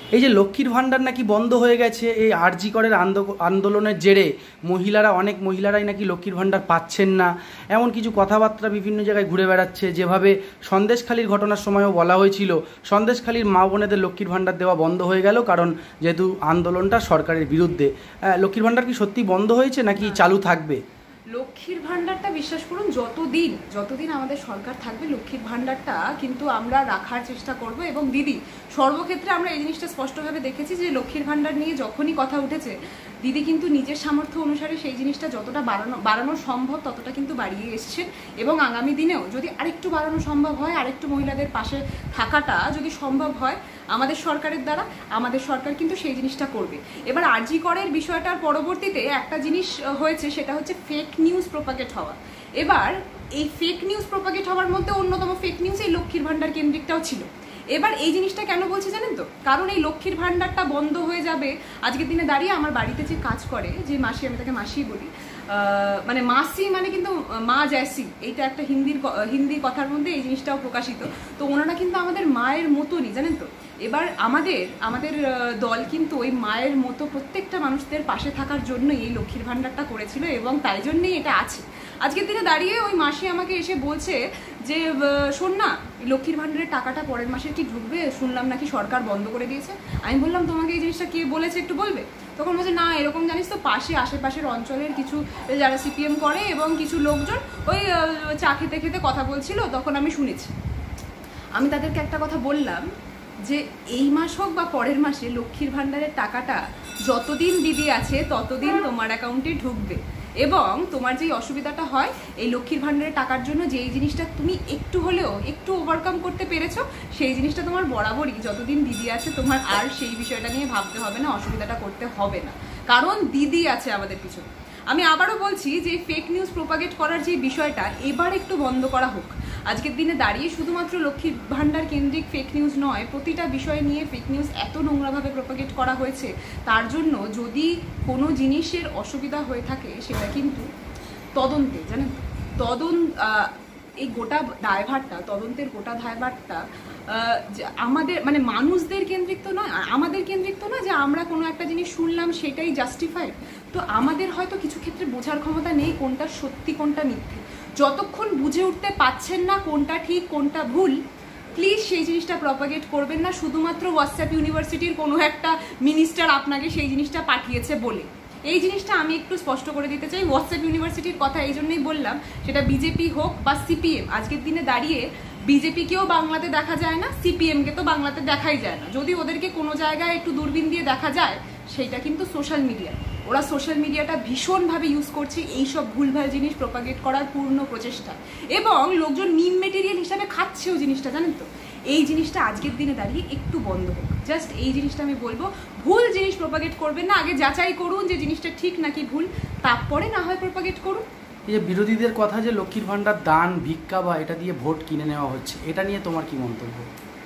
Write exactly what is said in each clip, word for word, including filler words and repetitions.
এই যে লক্ষ্মীর ভাণ্ডার নাকি বন্ধ হয়ে গেছে এই আরজি করের আন্দোলনের জেরে, মহিলারা অনেক মহিলারাই নাকি লক্ষ্মীর ভাণ্ডার পাচ্ছেন না, এমন কিছু কথাবার্তা বিভিন্ন জায়গায় ঘুরে বেড়াচ্ছে। যেভাবে সন্দেশখালির ঘটনার সময়ও বলা হয়েছিল সন্দেশখালির মা বোনেদের লক্ষ্মীর ভাণ্ডার দেওয়া বন্ধ হয়ে গেল, কারণ যেহেতু আন্দোলনটা সরকারের বিরুদ্ধে। লক্ষ্মীর ভাণ্ডার কি সত্যি বন্ধ হয়েছে নাকি চালু থাকবে? লক্ষ্মীর ভাণ্ডারটা বিশ্বাস করুন, যতদিন যতদিন আমাদের সরকার থাকবে লক্ষ্মীর ভাণ্ডারটা কিন্তু আমরা রাখার চেষ্টা করব। এবং দিদি সর্বক্ষেত্রে আমরা এই জিনিসটা স্পষ্টভাবে দেখেছি যে লক্ষ্মীর ভাণ্ডার নিয়ে যখনই কথা উঠেছে দিদি কিন্তু নিজের সামর্থ্য অনুসারে সেই জিনিসটা যতটা বাড়ানো বাড়ানো সম্ভব ততটা কিন্তু বাড়িয়ে এসছেন। এবং আগামী দিনেও যদি আরেকটু বাড়ানো সম্ভব হয়, আরেকটু মহিলাদের পাশে থাকাটা যদি সম্ভব হয় আমাদের সরকারের দ্বারা, আমাদের সরকার কিন্তু সেই জিনিসটা করবে। এবার আরজি করের বিষয়টার পরবর্তীতে একটা জিনিস হয়েছে, সেটা হচ্ছে ফেক নিউজ প্রপাগেট হওয়া। এবার এই ফেক নিউজ প্রপাগেট হওয়ার মধ্যে অন্যতম ফেক নিউজ এই লক্ষ্মীর ভাণ্ডার কেন্দ্রিকটাও ছিল। এবার এই জিনিসটা কেন বলছি জানেন তো, কারণ এই লক্ষ্মীর ভাণ্ডারটা বন্ধ হয়ে যাবে আজকের দিনে দাঁড়িয়ে। আমার বাড়িতে যে কাজ করে যে মাসি, আমি তাকে মাসি বলি, মানে মাসি মানে কিন্তু মা জয়সি, এইটা একটা হিন্দির হিন্দি কথার মধ্যে এই জিনিসটাও প্রকাশিত। তো ওনারা কিন্তু আমাদের মায়ের মতনই, জানেন তো। এবার আমাদের আমাদের দল কিন্তু ওই মায়ের মতো প্রত্যেকটা মানুষদের পাশে থাকার জন্য এই লক্ষ্মীর ভাণ্ডারটা করেছিল এবং তাই জন্যই এটা আছে। আজকের দিনে দাঁড়িয়ে ওই মাসি আমাকে এসে বলছে যে শোন না, লক্ষ্মীর ভাণ্ডারের টাকাটা পরের মাসে কি ঢুকবে, শুনলাম নাকি সরকার বন্ধ করে দিয়েছে। আমি বললাম তোমাকে এই জিনিসটা কে বলেছে একটু বলবে? তখন বলছে না এরকম জানিস তো, পাশে আশেপাশের অঞ্চলের কিছু যারা সিপিএম করে এবং কিছু লোকজন ওই চা খেতে খেতে কথা বলছিল, তখন আমি শুনেছি। আমি তাদেরকে একটা কথা বললাম যে এই মাস হোক বা পরের মাসে লক্ষ্মীর ভাণ্ডারের টাকাটা যতদিন দিদি আছে ততদিন তোমার অ্যাকাউন্টে ঢুকবে। এবং তোমার যেই অসুবিধাটা হয় এই লক্ষ্মীর ভাণ্ডারের টাকার জন্য, যেই জিনিসটা তুমি একটু হলেও একটু ওভারকাম করতে পেরেছো, সেই জিনিসটা তোমার বরাবরই যতদিন দিদি আছে তোমার আর সেই বিষয়টা নিয়ে ভাবতে হবে না, অসুবিধাটা করতে হবে না, কারণ দিদি আছে আমাদের পিছনে। আমি আবারও বলছি যে ফেক নিউজ প্রপাগেট করার যে বিষয়টা এবার একটু বন্ধ করা হোক। আজকের দিনে দাঁড়িয়ে শুধুমাত্র লক্ষ্মীর ভাণ্ডার কেন্দ্রিক ফেক নিউজ নয়, প্রতিটা বিষয় নিয়ে ফেক নিউজ এত নোংরাভাবে প্রপাগেট করা হয়েছে, তার জন্য যদি কোনো জিনিসের অসুবিধা হয়ে থাকে সেটা কিন্তু তদন্তে, জানেন তদন্ত, এই গোটা দায়ভারটা, তদন্তের গোটা দায়ভারটা আমাদের মানে মানুষদের কেন্দ্রিক তো নয়, আমাদের কেন্দ্রিক তো না যে আমরা কোনো একটা জিনিস শুনলাম সেটাই জাস্টিফাইড। তো আমাদের হয়তো কিছু ক্ষেত্রে বোঝার ক্ষমতা নেই কোনটা সত্যি কোনটা মিথ্যে। যতক্ষণ বুঝে উঠতে পারছেন না কোনটা ঠিক কোনটা ভুল, প্লিজ সেই জিনিসটা প্রপাগেট করবেন না শুধুমাত্র হোয়াটসঅ্যাপ ইউনিভার্সিটির কোনো একটা মিনিস্টার আপনাকে সেই জিনিসটা পাঠিয়েছে বলে। এই জিনিসটা আমি একটু স্পষ্ট করে দিতে চাই। হোয়াটসঅ্যাপ ইউনিভার্সিটির কথা এই জন্যই বললাম, সেটা বিজেপি হোক বা সিপিএম, আজকের দিনে দাঁড়িয়ে বিজেপিকেও বাংলাতে দেখা যায় না, সিপিএমকে তো বাংলাতে দেখাই যায় না। যদি ওদেরকে কোনো জায়গায় একটু দূরবীন দিয়ে দেখা যায় সেইটা কিন্তু সোশ্যাল মিডিয়া। ওরা সোশ্যাল মিডিয়াটা ভীষণভাবে ইউজ করছে এইসব ভুলভাল জিনিস প্রপাগেট করার পূর্ণ প্রচেষ্টা, এবং লোকজন মিম মেটেরিয়াল হিসাবে খাচ্ছেও জিনিসটা, জানেন তো। এই জিনিসটা আজকের দিনে দাঁড়িয়ে একটু বন্ধ হোক, জাস্ট এই জিনিসটা আমি বলবো। ভুল জিনিস প্রপাগেট করবেন না, আগে যাচাই করুন যে জিনিসটা ঠিক নাকি ভুল, তারপরে না হয় প্রপাগেট করুন। এই যে বিরোধীদের কথা যে লক্ষ্মীর ভাণ্ডার দান ভিক্ষা বা এটা দিয়ে ভোট কিনে নেওয়া হচ্ছে, এটা নিয়ে তোমার কি মন্তব্য?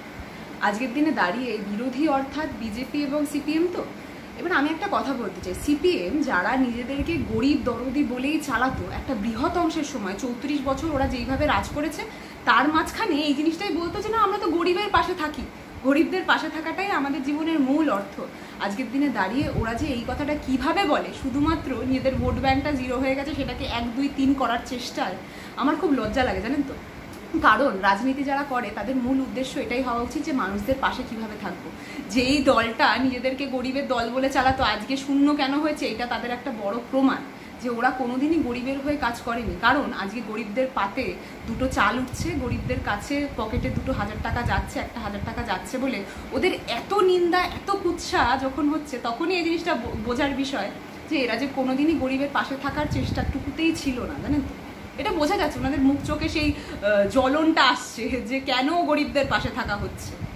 আজকের দিনে দাঁড়িয়ে বিরোধী অর্থাৎ বিজেপি এবং সিপিএম, তো এবার আমি একটা কথা বলতে চাই, সিপিএম যারা নিজেদেরকে গরিব দরদি বলেই চালাতো একটা বৃহৎ অংশের সময়, চৌত্রিশ বছর ওরা যেইভাবে রাজ করেছে, তার মাঝখানে এই জিনিসটাই বলতো যে না আমরা তো গরিবের পাশে থাকি, গরিবদের পাশে থাকাটাই আমাদের জীবনের মূল অর্থ। আজকের দিনে দাঁড়িয়ে ওরা যে এই কথাটা কিভাবে বলে, শুধুমাত্র নিজেদের ভোট ব্যাংকটা জিরো হয়ে গেছে সেটাকে এক দুই তিন করার চেষ্টায় আমার খুব লজ্জা লাগে, জানেন তো। কারণ রাজনীতি যারা করে তাদের মূল উদ্দেশ্য এটাই হওয়া উচিত যে মানুষদের পাশে কিভাবে থাকবো। যেই দলটা নিজেদেরকে গরিবের দল বলে চালাতো আজকে শূন্য কেন হয়েছে, এটা তাদের একটা বড় প্রমাণ যে ওরা কোনোদিনই গরিবের হয়ে কাজ করেনি। কারণ আজকে গরিবদের পাতে দুটো চাল উঠছে, গরিবদের কাছে পকেটে দুটো হাজার টাকা যাচ্ছে, একটা হাজার টাকা যাচ্ছে বলে ওদের এত নিন্দা এত কুৎসা যখন হচ্ছে, তখনই এই জিনিসটা বোঝার বিষয় যে এরা যে কোনোদিনই গরিবের পাশে থাকার চেষ্টাটুকুতেই ছিল না, জানেন তো। এটা বোঝা যাচ্ছে ওনাদের মুখ চোখে সেই জ্বলনটা আসছে যে কেন গরিবদের পাশে থাকা হচ্ছে।